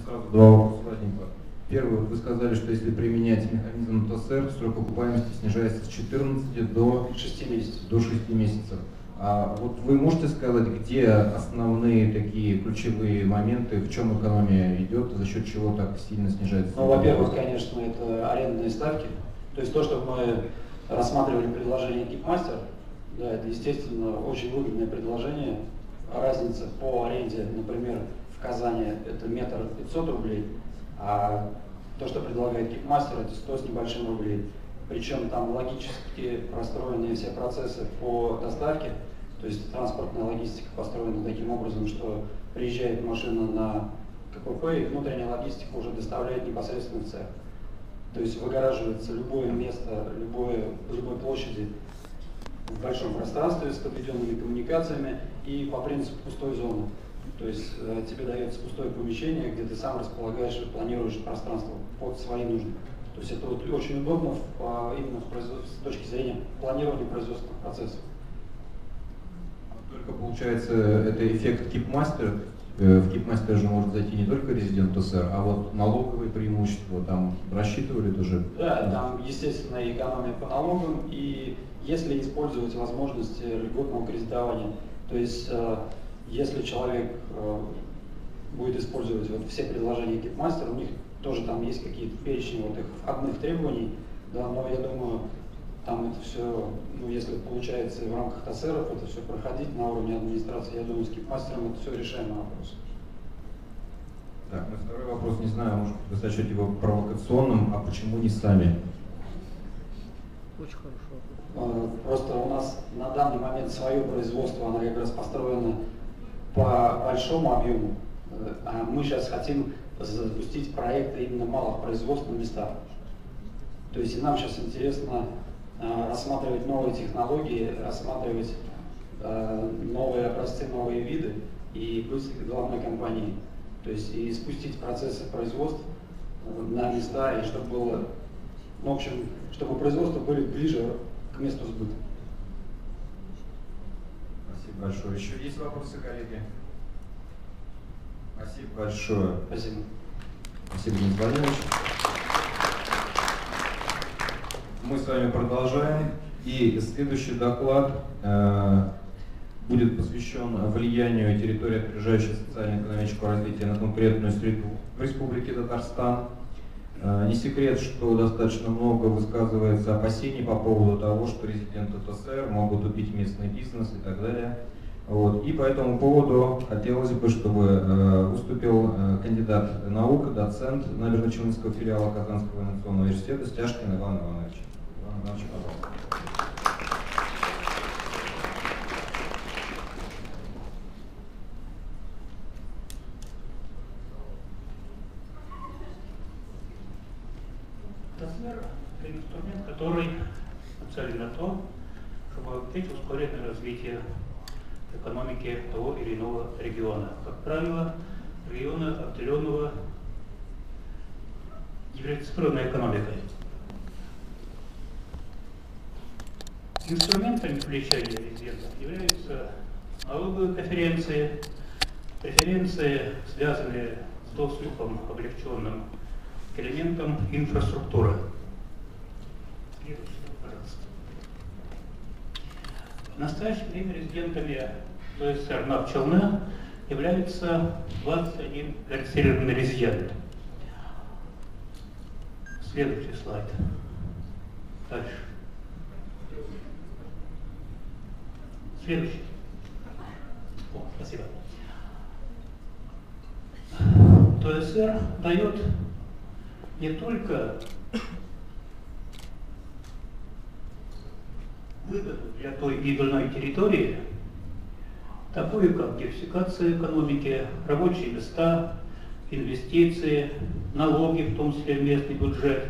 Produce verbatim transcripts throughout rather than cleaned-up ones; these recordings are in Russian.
сразу два вопроса возникло. Первый, вы сказали, что если применять механизм ТОСР, срок окупаемости снижается с четырнадцати до шести месяцев. До шести месяцев. А вот вы можете сказать, где основные такие ключевые моменты, в чем экономия идет, за счет чего так сильно снижается? Ну, во-первых, конечно, это арендные ставки. То есть то, что мы рассматривали предложение Кипмастер, да, это, естественно, очень выгодное предложение. Разница по аренде, например, в Казани это метр пятьсот рублей, а то, что предлагает Кипмастер, это сто с небольшим рублей. Причем там логически простроены все процессы по доставке, то есть транспортная логистика построена таким образом, что приезжает машина на КПП, и внутренняя логистика уже доставляет непосредственно в цех. То есть выгораживается любое место, любое, любой площади в большом пространстве с подведенными коммуникациями и по принципу пустой зоны. То есть э, тебе дается пустое помещение, где ты сам располагаешь и планируешь пространство под свои нужды. То есть это вот очень удобно в, именно в с точки зрения планирования производственных процессов. Только получается, это эффект Кипмастер. В Кипмастер же может зайти не только резидент ТОСР, а вот налоговые преимущества там рассчитывали тоже? Да, там естественно экономия по налогам, и если использовать возможности льготного кредитования, то есть если человек будет использовать вот все предложения Кипмастер, у них тоже там есть какие-то перечни вот их входных требований, да, но я думаю, там это все, ну, если получается в рамках ТОСРов это все проходить на уровне администрации, я думаю, с Кипмастером это все решаемый вопрос. Так, ну второй вопрос, не знаю, может вы сочтете его провокационным, а почему не сами? Очень хорошо. Просто у нас на данный момент свое производство, оно как раз построено по большому объему, а мы сейчас хотим запустить проекты именно малых производств на местах. То есть и нам сейчас интересно э, рассматривать новые технологии, рассматривать э, новые образцы, новые виды и быть главной компанией. То есть и спустить процессы производства э, на места, и чтобы было, ну, в общем, чтобы производства были ближе к месту сбыта. Спасибо большое. Еще есть вопросы, коллеги? Спасибо большое. Спасибо. Спасибо, Денис Владимирович. Мы с вами продолжаем. И следующий доклад э, будет посвящен влиянию территории, опережающей социально-экономического развития на конкурентную среду в Республике Татарстан. Э, не секрет, что достаточно много высказывается опасений по поводу того, что резиденты ТОСР могут убить местный бизнес и так далее. Вот. И по этому поводу хотелось бы, чтобы э, выступил э, кандидат наук, доцент Набережно-Челнинского филиала Казанского инновационного университета Стяжкин Иван Иванович. Иван Иванович, пожалуйста. ТОСР – это инструмент, который нацелен на то, чтобы обеспечить ускоренное развитие экономики того или иного региона. Как правило, региона, обделенного диверсифицированной экономикой. Инструментами привлечения резидентов являются налоговые преференции, преференции, связанные с доступом облегченным к элементам инфраструктуры. В настоящее время резидентами ТОСР НАП-Челны является двадцать один регистрированный резидент. Следующий слайд. Дальше. Следующий. О, спасибо. ТОСР дает не только выгоду для той или иной территории, такую как диверсификация экономики, рабочие места, инвестиции, налоги, в том числе местный бюджет,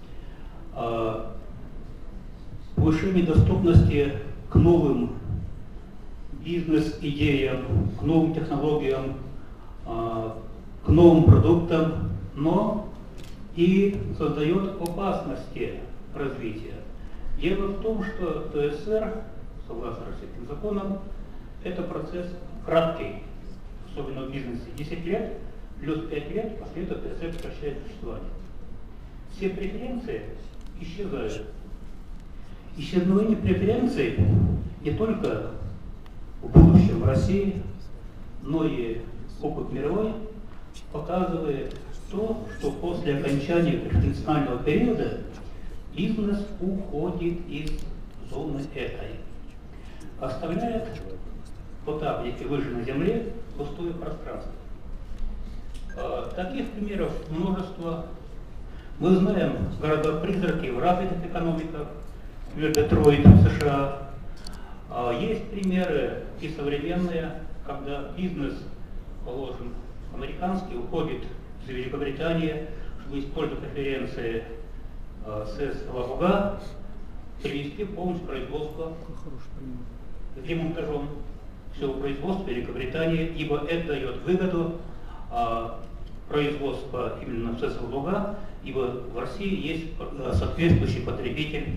повышение доступности к новым бизнес-идеям, к новым технологиям, к новым продуктам, но и создает опасности развития. Дело в том, что ТОСР, согласно российским законам, это процесс краткий, особенно в бизнесе десять лет, плюс пять лет после этого ТСР прекращает существование. Все преференции исчезают. Исчезновение преференций не только в будущем в России, но и опыт мировой показывает то, что после окончания преференциального периода бизнес уходит из зоны этой, оставляет по таблике выше на земле пустое пространство. Таких примеров множество. Мы знаем города-призраки в развитых экономиках, например, Детройт в США. Есть примеры и современные, когда бизнес, положим, американский, уходит в Великобританию, чтобы использовать преференции СЭС Лабуга, привести полностью производство демонтажом всего производства Великобритании, ибо это дает выгоду а, производства именно СЭС Лабуга, ибо в России есть соответствующий потребитель.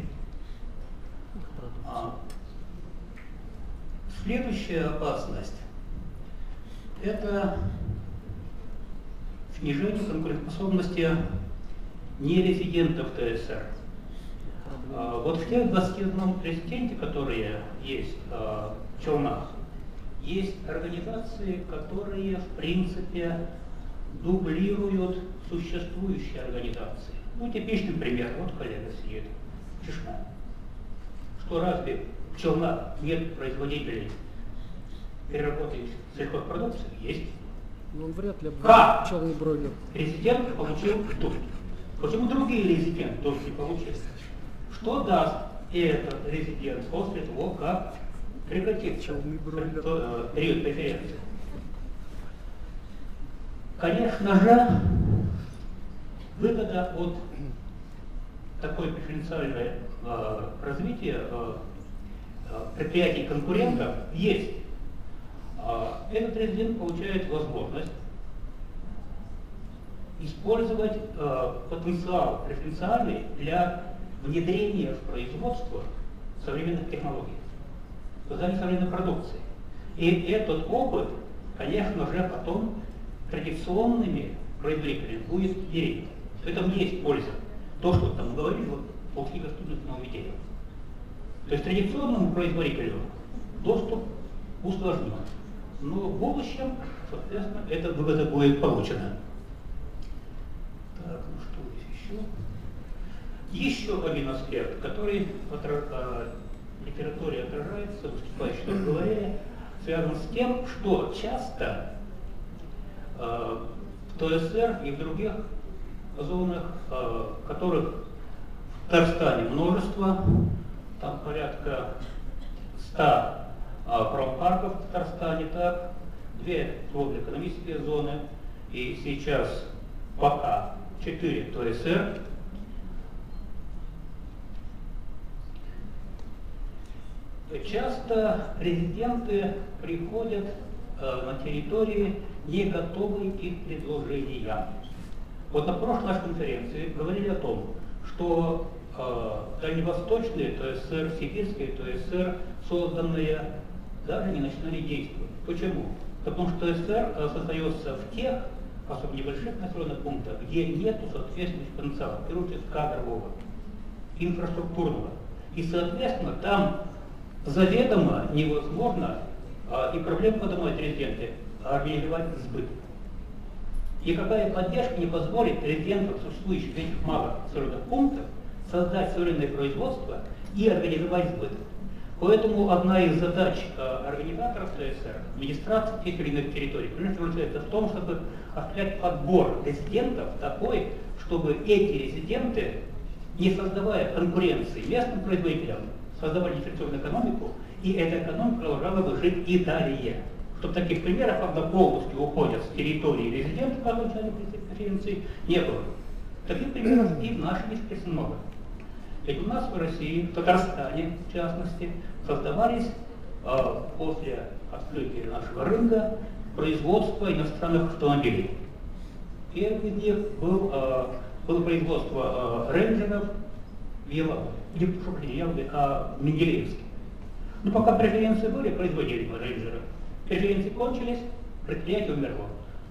А, следующая опасность – это снижение конкурентоспособности нерезидентов ТСР. А, вот в тех двадцати одном резиденте, которые есть а, в Челнах, есть организации, которые в принципе дублируют существующие организации. Ну, типичный пример, вот коллега сидит, Чешна. Что разве в Челнах нет производителей переработки сельхозпродукции? Есть. Но он вряд ли как пчелный бройлер. резидент получил тут. Почему другие резиденты тоже не получили? Что даст этот резидент после того, как прекратится период преференции? Конечно же, выгода от такой преференциального э, развития э, предприятий конкурентов есть. Э, этот резидент получает возможность использовать э, потенциал преференциальный для внедрения в производство современных технологий, создания современной продукции. И этот опыт, конечно же, потом традиционными производителями будет делить. В этом есть польза. То, что там говорили, вот, получили доступность нововведения. То есть традиционному производителю доступ усложнен. Но в будущем, соответственно, эта выгода будет получена. Так, ну что здесь еще? Еще один аспект, который в литературе отражается, выступающие тоже говорили, связан с тем, что часто э, в ТСР и в других зонах, э, которых в Татарстане множество, там порядка ста э, промпарков в Татарстане, так, две трудоэкономические зоны, и сейчас пока четыре ТСР. Часто резиденты приходят э, на территории, не готовые к их предложениям. Вот на прошлой нашей конференции говорили о том, что э, дальневосточные ТСР, сибирские ТСР, созданные, даже не начинали действовать. Почему? Потому что ТСР э, создается в тех, особенно небольших населенных пунктах, где нет соответствующего потенциала, в первую очередь кадрового, инфраструктурного. И, соответственно, там заведомо невозможно, а, и проблему поднимают резиденты, организовать сбыт. Никакая поддержка не позволит резидентам, существующих в этих малых населенных пунктах, создать современное производство и организовать сбыт. Поэтому одна из задач а, организаторов ТСР, администрации тех или иных территорий, заключается в том, чтобы осуществлять подбор резидентов такой, чтобы эти резиденты, не создавая конкуренции местным производителям, создавали дифференцированную экономику, и эта экономика продолжала бы жить и далее. Чтобы таких примеров, когда полностью уходят с территории резидентов, как начальник преференции, не было. Таких примеров и в нашей дисциплине много. Ведь у нас в России, в Татарстане, в частности, создавались э, после открытия нашего рынка производство иностранных автомобилей. Первый из них был, э, было производство э, рейнджеров в Елабуге. Не в Елабуге, а в Менделеевске. Но пока преференции были, производили мы рейнджеры. Преференции кончились, предприятие умерло.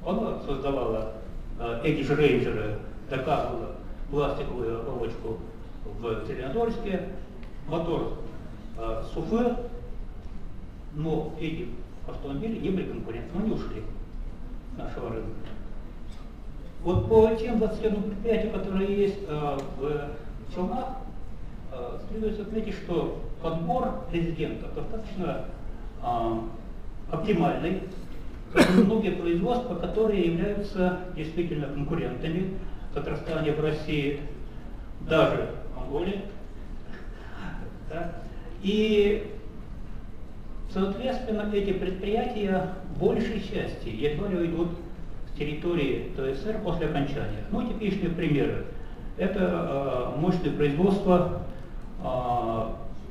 Она создавала э, эти же рейнджеры, доказывала пластиковую оболочку в Зеленодольске, мотор э, с Уфы, но эти автомобили не были конкурентны, они ушли с нашего рынка. Вот по тем двадцати одному предприятию, которые есть э, в Челнах, э, следует отметить, что подбор резидентов достаточно э, оптимальный. Многие производства, которые являются действительно конкурентами в Татарстане, в России, даже в Монголии. Да. И, соответственно, эти предприятия большей части едва ли уйдут с территории ТСР после окончания. Ну, типичные примеры. Это э, мощное производство э,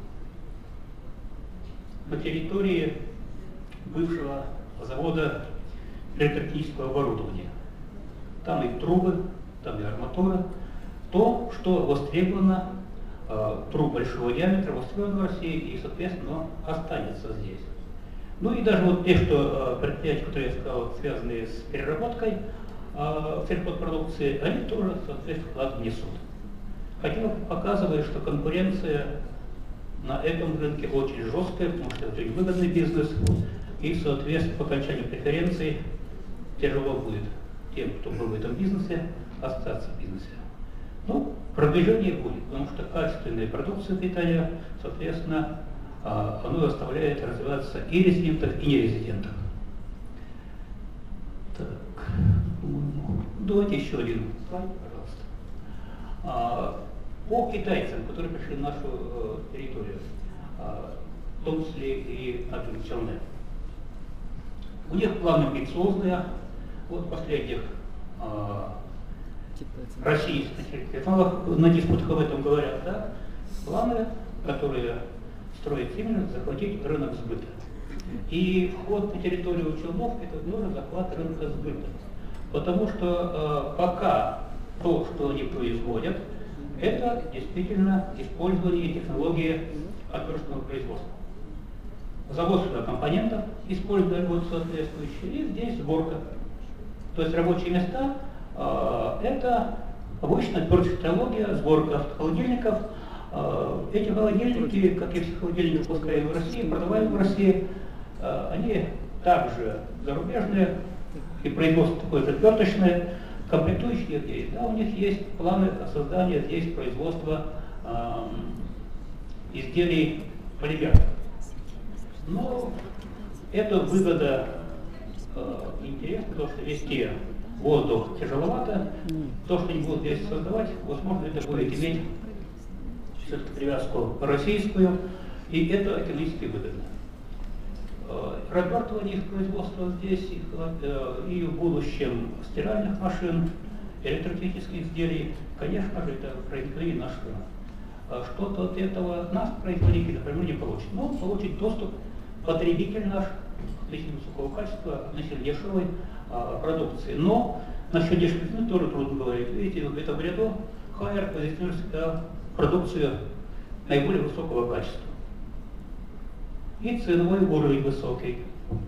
на территории бывшего завода электротехнического оборудования. Там и трубы, там и арматура. То, что востребовано, э, труб большого диаметра, востребовано в России и, соответственно, останется здесь. Ну и даже вот те, что э, предприятия, которые я сказал, связанные с переработкой э, сельхозпродукции, они тоже, соответственно, вклад внесут. Хотя показывает, что конкуренция на этом рынке очень жесткая, потому что это выгодный бизнес. И, соответственно, по окончанию преференций тяжело будет тем, кто был в этом бизнесе, остаться в бизнесе. Ну, продвижение будет, потому что качественная продукция питания, соответственно, оно заставляет развиваться и резидентов, и нерезидентов. Так, давайте еще один слайд, пожалуйста. По китайцам, которые пришли на нашу территорию, в том числе и на Челне. У них планы амбициозные. Вот последних э, российских телеканалах на диспутах об этом говорят, да? Планы, которые строят именно захватить рынок сбыта. И вход на территорию Челнов — это тоже захват рынка сбыта. Потому что э, пока то, что они производят, это действительно использование технологии отборочного производства. Завод сюда компонентов, используя вот соответствующие, и здесь сборка. То есть рабочие места э, это обычная отборочная технология, сборка холодильников. Э, эти холодильники, как и все холодильники, выпускаемые в России, продаваемые в России, э, они также зарубежные, и производство такое же отверточное, комплектующие есть. Да, у них есть планы создания здесь производства э, изделий полимеров. Но это выгода э, интересна, потому что вести воздух тяжеловато. То, что они будут здесь создавать, возможно, это будет иметь все-таки привязку российскую, и это экономически выгодно. Э, развертывание их производства здесь, их, э, и в будущем стиральных машин, электротехнических изделий, конечно же, это проникновение наш рынок. Что-то от этого наш производитель, например, не получит. Но он получит доступ, потребитель наш, относительно высокого качества, относительно дешевой а, продукции. Но насчет дешевой цены тоже трудно говорить. Видите, в этом ряду Хайер позиционирует всегда продукцию наиболее высокого качества. И ценовой уровень высокий.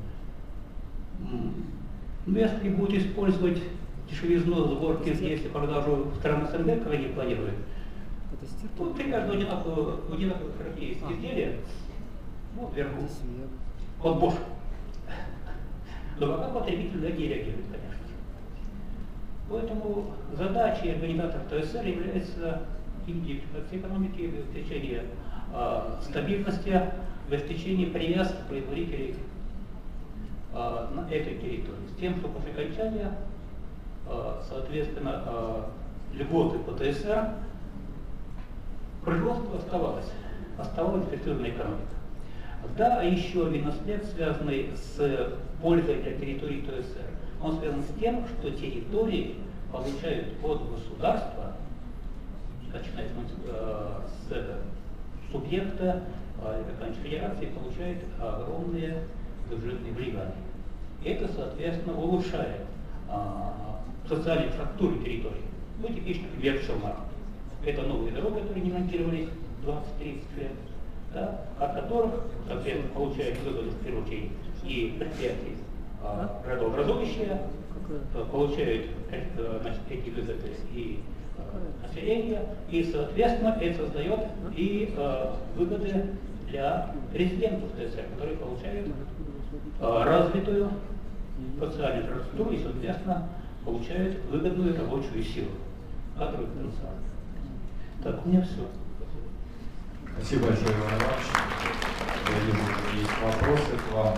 Но если будет использовать дешевизну сборки здесь и продажу в страны СНГ, как они планируют, ну, примерно одинаковые характеристики изделия, вот вверху, от Bosch. Но пока потребитель да, не реагирует, конечно же. Поэтому задачей организаторов ТСР является индивидуализация экономики, обеспечение э, стабильности, обеспечение привязки производителей э, на этой территории, с тем, что после окончания, э, соответственно, э, льготы по ТСР, производство оставалось, оставалась эффективная экономика. Да, еще один аспект, связанный с пользой для территории ТСР. Он связан с тем, что территории получают от государства, начиная с, с субъекта, заканчивая федерацией, получают огромные бюджетные влияния. Это, соответственно, улучшает а, социальную структуру территории. Ну, типичный пример Челна. Это новые дороги, которые не ремонтировались двадцать-тридцать лет, да, от которых, соответственно, получают выгоду в первую очередь и предприятия а, градообразующие, получают значит, эти выгоды и население, и, соответственно, это создает и э, выгоды для резидентов ТСР, которые получают э, развитую социальную инфраструктуру и, соответственно, получают выгодную рабочую силу, кадровый потенциал. Так, у меня все. Спасибо большое, Иван Иванович. Я вижу, есть вопросы к вам.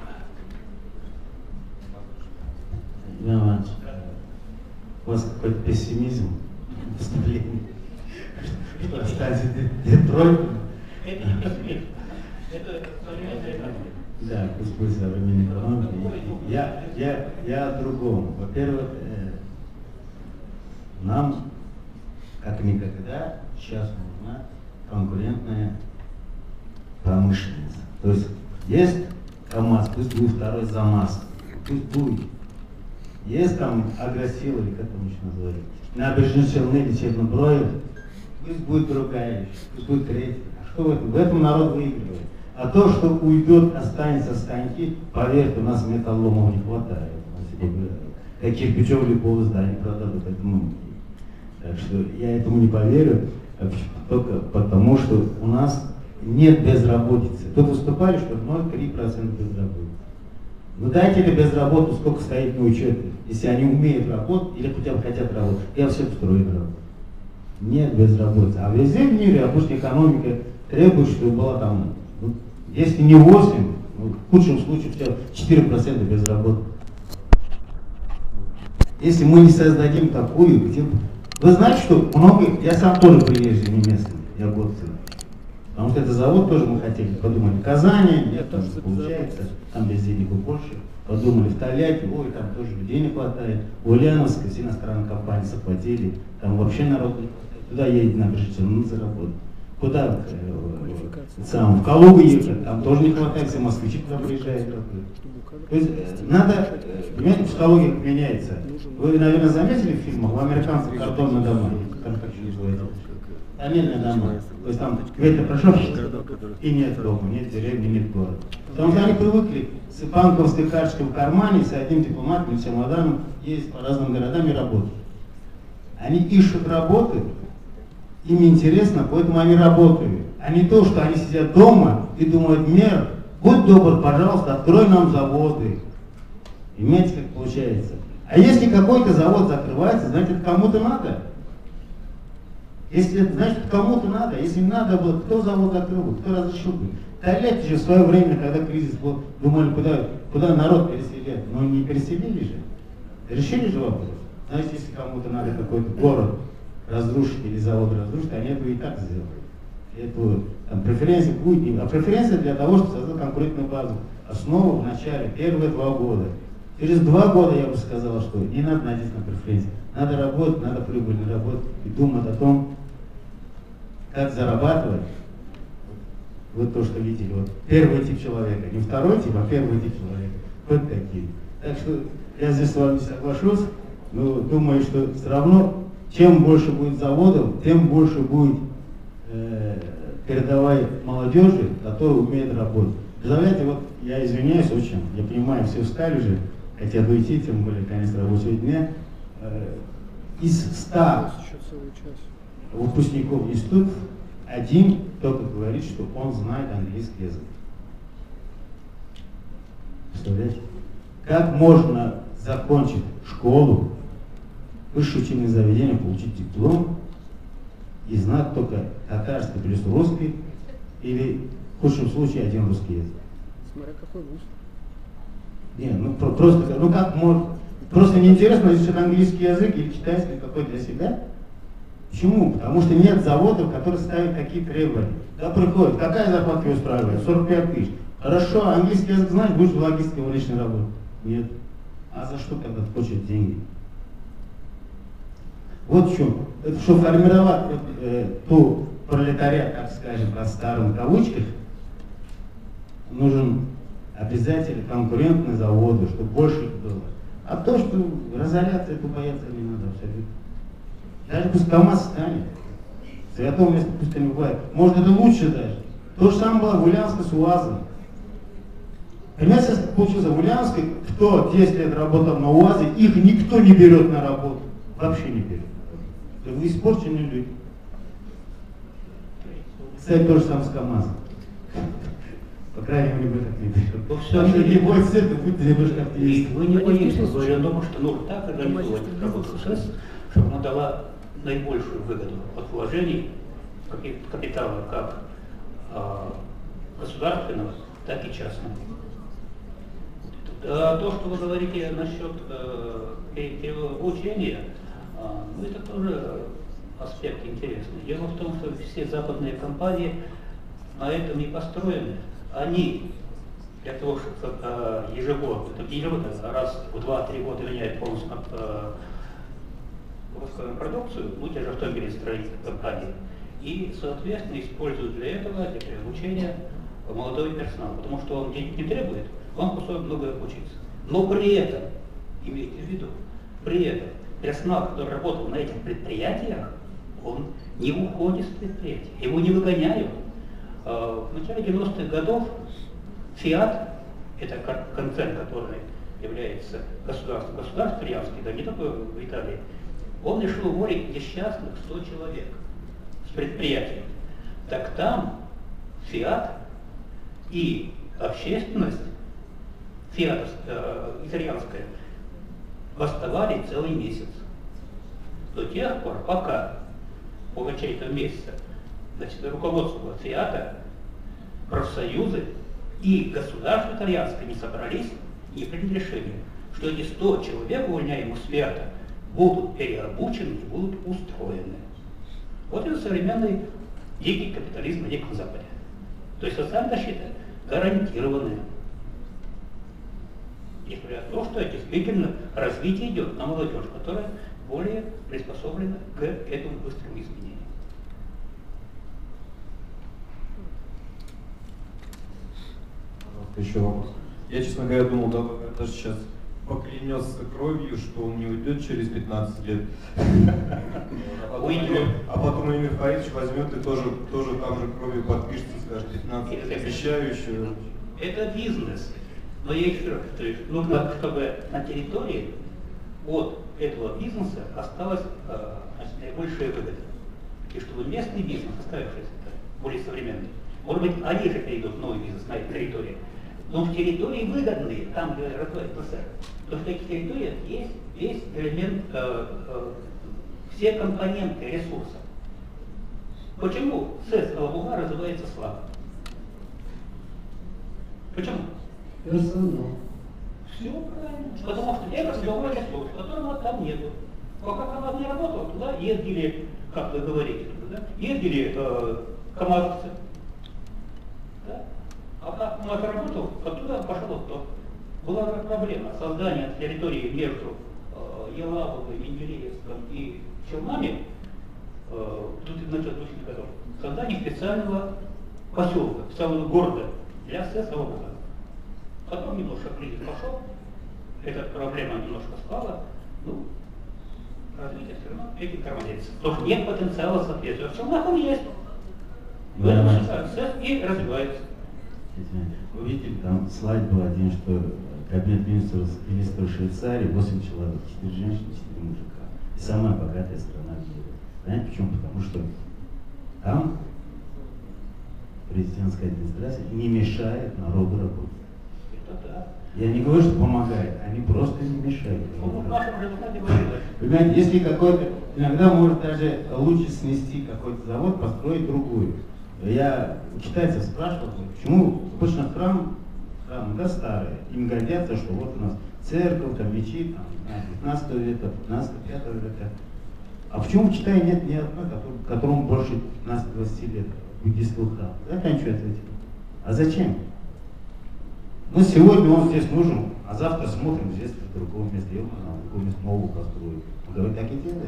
Иван Иванович, у вас какой-то пессимизм в выступлении, что останется Детройт. Это не пессимизм, это современная экономика. Да, пусть будет современная экономика. Я, я, я о другом. Во-первых, э, нам, как никогда, сейчас нужна конкурентная промышленность. То есть есть КАМАЗ, пусть будет второй ЗАМАЗ, пусть будет. Есть там агросила, или как там еще называют, набережные Челны или Черноброев, пусть будет другая вещь, пусть будет третья. А что в этом? В этом народ выигрывает. А то, что уйдет, останется станки, поверьте, у нас металлоломов не хватает. Как кирпичев любого здания продадут, поэтому. Так что я этому не поверю, только потому, что у нас нет безработицы. Тут выступали, что ноль целых три десятых процента безработицы. Ну дайте ли безработу, сколько стоит на учете, если они умеют работать или хотя бы хотят работать. Я все строю работу. Нет безработицы. А везде в мире, а пусть экономика требует, чтобы была там, ну, если не восемь, ну, в худшем случае все четыре процента безработных. Если мы не создадим такую, где... Вы знаете, что много, я сам тоже приезжий, не местный, я год сын. Потому что это завод тоже мы хотели, подумали, Казани, нет, там получается, там без денег больше. Подумали, в Тольятти, ой, там тоже людей не хватает. В Ульяновске все иностранные компании захватили, там вообще народ не хватает. Туда едет на Брежневу, ну, заработать. Куда? Сам, в Калугу ехать, там тоже не хватает, все москвичи туда приезжают. То есть надо, понимаете, психология меняется. Вы, наверное, заметили в фильмах, у американцев картонные дома, там как называется, тоннельные дома. То есть там ветер прошел, и нет дома, нет деревни, нет города. Потому что они привыкли с банковской карточкой в кармане, с одним дипломатом, чемоданом, ездить по разным городам и работать. Они ищут работы, им интересно, поэтому они работают. А не то, что они сидят дома и думают, мэр, будь добр, пожалуйста, открой нам заводы. Понимаете, как получается? А если какой-то завод закрывается, значит, это кому-то надо. Если это, значит, кому-то надо. Если не надо было, кто завод закрыл, кто разрешил бы? Тольятти же в свое время, когда кризис был, думали, куда, куда народ переселять. Но не переселили же. Решили же вопрос. Значит, если кому-то надо какой-то город разрушить или завод разрушить, они этого и так сделали. Это там преференция будет, а преференция для того, чтобы создать конкурентную базу. Основа в начале, первые два года. Через два года я бы сказал, что не надо надеяться на преференции. Надо работать, надо прибыльно работать и думать о том, как зарабатывать. Вот то, что видели. Вот первый тип человека, не второй тип, а первый тип человека. Вот такие. Так что я здесь с вами не соглашусь, но думаю, что все равно, чем больше будет заводов, тем больше будет э, передовой молодежи, которая умеет работать. Представляете, вот я извиняюсь очень, я понимаю, все встали же, хотят уйти, тем более конец рабочего дня. Э, из ста выпускников института один только говорит, что он знает английский язык. Представляете? Как можно закончить школу, высшее учебное заведение, получить диплом и знать только татарский плюс русский или в худшем случае один русский язык? Смотря какой вуз. Не, ну про, просто, ну как можно, просто неинтересно изучать английский язык или китайский какой для себя. Почему? Потому что нет заводов, которые ставят такие требования. Да, приходит, какая зарплата тебя устраивает? сорок пять тысяч. Хорошо, английский язык знаешь, будешь в логистике в личной работе. Нет. А за что, когда хочет деньги? Вот в чем. Это что формировать э, ту пролетариат, так скажем, по старым кавычках, нужен обязательно конкурентные заводы, чтобы больше их было. А то, что разоряться, это бояться не надо абсолютно. Даже пусть КАМАЗ станет. Святого места пусть не бывает. Может, это лучше даже. То же самое было в Ульяновске с УАЗом. Понимаете, получился в Ульяновске, кто десять лет работал на УАЗе, их никто не берет на работу. Вообще не берет. Вы испорченные люди. Кстати, то же самое с КамАЗом. По крайней мере, вы так не берете. Но все же не бойтесь это, будьте немножко оптимисты. вы не боитесь, говоря о том, что нужно так организовать работу СЭС, чтобы она дала наибольшую выгоду от вложений капитала как а, государственного, так и частного. А то, что вы говорите насчет э, обучения, э, ну это тоже аспект интересный. Дело в том, что все западные компании на этом и построены. Они для того, чтобы э, ежегодно, ежегодно раз в два-три года меняют полностью э, выпускаемую продукцию, ну те же автомобилестроительные компании, и, соответственно, используют для этого, для обучения молодой персонал, потому что он денег не требует, он способен много учиться. Но при этом, имейте в виду, при этом персонал, который работал на этих предприятиях, он не уходит с предприятия, его не выгоняют. В начале девяностых годов Fiat, это концерн, который является государством, государство итальянский, да не только в Италии, он решил уволить несчастных сто человек с предприятия. Так там Fiat и общественность Fiat э, итальянская восставали целый месяц. До тех пор, пока по окончании этого месяца, значит, руководство Фиата, профсоюзы и государство итальянское не собрались и приняли решение, что эти сто человек, увольняемых с Фиата, будут переобучены и будут устроены. Вот это современный дикий капитализм на Диком Западе. То есть социальная защита гарантированная. Несмотря на то, что действительно развитие идет на молодежь, которая более приспособлена к этому быстрому изменению. Еще вопрос. Я, честно говоря, думал, да, даже сейчас поклянется кровью, что он не уйдет через пятнадцать лет. А потом Эмир Фаридович возьмет и тоже, тоже там же кровью подпишется, скажет пятнадцать, обещаю еще. Это бизнес. Но я еще раз повторюсь, нужно, чтобы на территории от этого бизнеса осталась э, наибольшая выгода. И чтобы местный бизнес, оставившийся более современный, может быть, они же перейдут в новый бизнес на этой территории. Но в территории выгодные, там, где развивается СССР, то в таких территориях есть весь элемент, э, э, все компоненты ресурса. Почему СЭС Алабуга развивается слабо? Почему? Персонал. Все правильно. Потому что это другой ресурс, которого там нету. Пока КамАЗ не работал, туда ездили, как вы говорите, да? ездили э, камазовцы. Да? А как КамАЗ работал, оттуда пошел отток. Была проблема создания территории между э, Елабугой, Менделеевском и Челнами э, в начале двухтысячных годов. Создание специального поселка, специального города для СЭС Алабуга. Потом немножко кризис пошел, эта проблема немножко спала, ну, развитие все равно этим тормозится. Потому что нет потенциала соответствия. В Челнах он есть. В этом СЭС и развивается. Вы видели, там слайд был один, что кабинет министров, министров Швейцарии восемь человек, четыре женщины, четыре мужика. И самая богатая страна в мире. Знаете почему? Потому что там президентская администрация не мешает народу работать. Да. Я не говорю, что помогает, они просто не мешают. Ну, в нашем результате говорили. Понимаете, если какой-то, иногда может даже лучше снести какой-то завод, построить другую. Я у китайцев спрашивал, почему обычно храм, храмы, да, старые, им гордятся, что вот у нас церковь, там мечеть, там, пятнадцатого века, пятнадцатого, пятого века. А почему в Китае нет ни одной, которому больше пятнадцати-двадцати лет, буддийского храма? Это они что ответили? А зачем? Ну, сегодня он здесь нужен, а завтра смотрим, здесь в другом месте, его надо в другом месте нового построить. Он говорит, так и делает.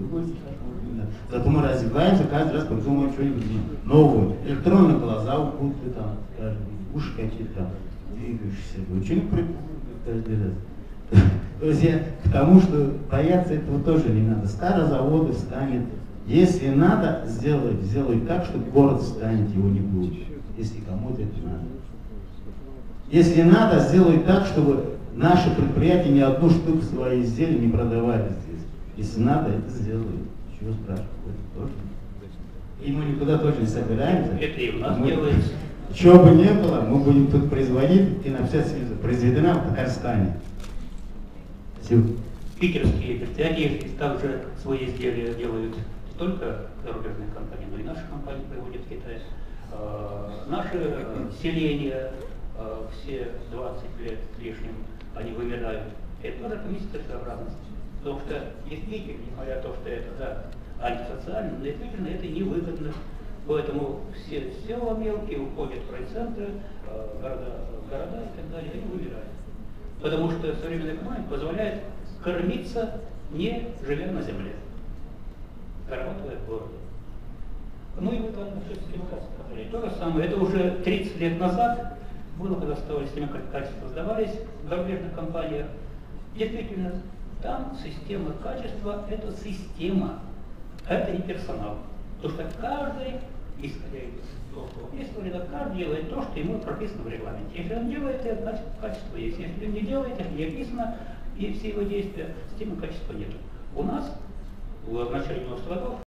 Зато мы развиваемся, каждый раз придумываем что-нибудь новое. Электронные глаза у будто там, скажем, уши какие-то там, двигающиеся. Что-нибудь придумываем каждый раз. То есть я к тому, что бояться этого тоже не надо. Старозаводы станет, если надо сделать, сделать так, чтобы город станет, его не будет. Если кому-то это надо. Если надо, сделают так, чтобы наши предприятия ни одну штуку своих изделий не продавали здесь. Если надо, это сделают. Чего спрашивать? Это тоже. И мы никуда тоже не собираемся. Это и у нас мы, делается. Чего бы ни было, мы будем тут производить, и на все связи произведена в Татарстане. Спасибо. Питерские предприятия также свои изделия делают не только зарубежные компании, но и наши компании приводят в Китай. Э, наше э, селение э, все двадцать лет с лишним они вымирают. Это тоже комиссия целесообразности. Потому что действительно, несмотря на то, что это да, антисоциально, но действительно это невыгодно. Поэтому все села мелкие уходят в райцентры, э, города, города и так далее, они вымирают. Потому что современная экономика позволяет кормиться, не живя на земле, зарабатывая в городе. Ну и вот это все демократия. То же самое, это уже тридцать лет назад было, когда строили системы качества, сдавались в зарубежных компаниях. Действительно, там система качества – это система, это не персонал. Потому что каждый, исходя из того, что описывали, каждый делает то, что ему прописано в регламенте. Если он делает это, значит качество есть. Если он не делает, если не описано, и все его действия, системы качества нет. У нас в начале девяностых годов